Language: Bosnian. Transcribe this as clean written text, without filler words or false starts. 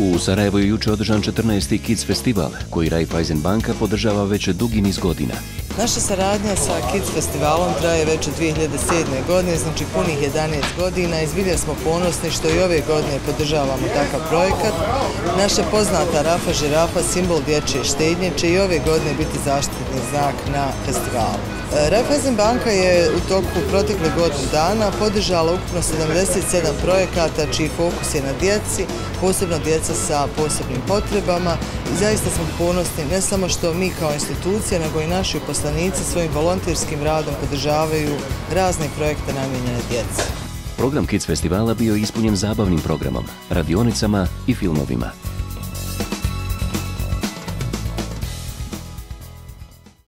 U Sarajevu je jučer održan 14. Kids festival, koji Raiffeisen banka podržava već dugi niz godina. Naša saradnja sa Kids festivalom traje već od 2007. godine, znači punih 11 godina i zbilja smo ponosni što i ove godine podržavamo takav projekat. Naša poznata Rafa žirafa, simbol dječje štednje, će i ove godine biti zaštitni znak na festivalu. Raiffeisen banka je u toku proteklih godinu dana podržala ukupno 77 projekata čiji fokus je na djeci, posebno djeca sa posebnim potrebama, i zaista smo ponosni ne samo što mi kao institucija, nego i naši uposlenici svojim volonterskim radom podržavaju razne projekte namijenjene djeci. Program Kids festivala bio je ispunjen zabavnim programom, radionicama i filmovima.